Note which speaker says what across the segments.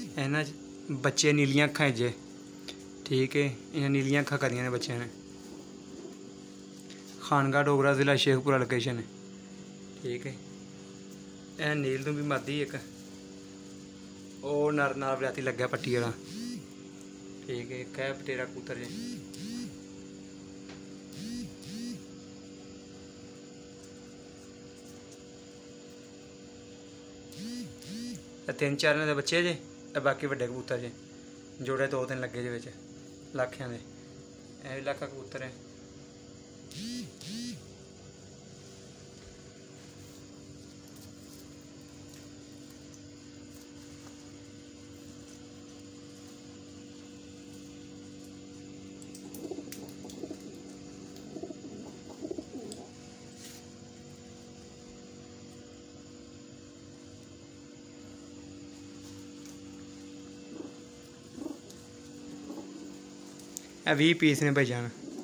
Speaker 1: इन्हां बच्चे नीलियां अखां जे, ठीक है। इन्हें नीलियां अखां करियां ने बच्चों ने। खानगा डोगरा जिला शेखपुरा लोकेशन है, ठीक है। यह नील तो भी मादी एक ओ नर नाल बराती लग्या पट्टी वाला, ठीक है। कै पटेरा कबूतर जे तीन चार इन्हां दे बच्चे जे, बाकी वड्डे कबूतर जे, जोड़े 2-3 लगे जे विच लाखियां दे। यह भी लाखा कबूतर है। ਇਹ 20 पीस ने भाईजान।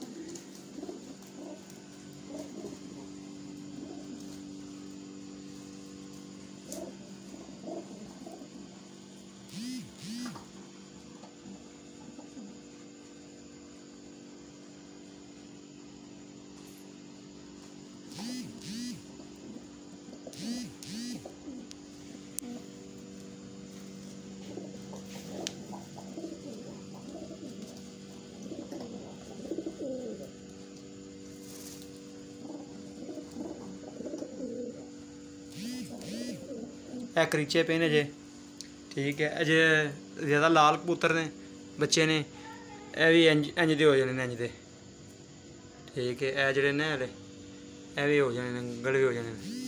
Speaker 1: यह करीचे पे ने जे, ठीक है। अजे ज़्यादा लाल कबूतर ने बच्चे ने, यह भी इंज दे हो जाने इंज दे, ठीक है। यह जोड़े ने हले यह भी हो जाने गड़े हो जाने।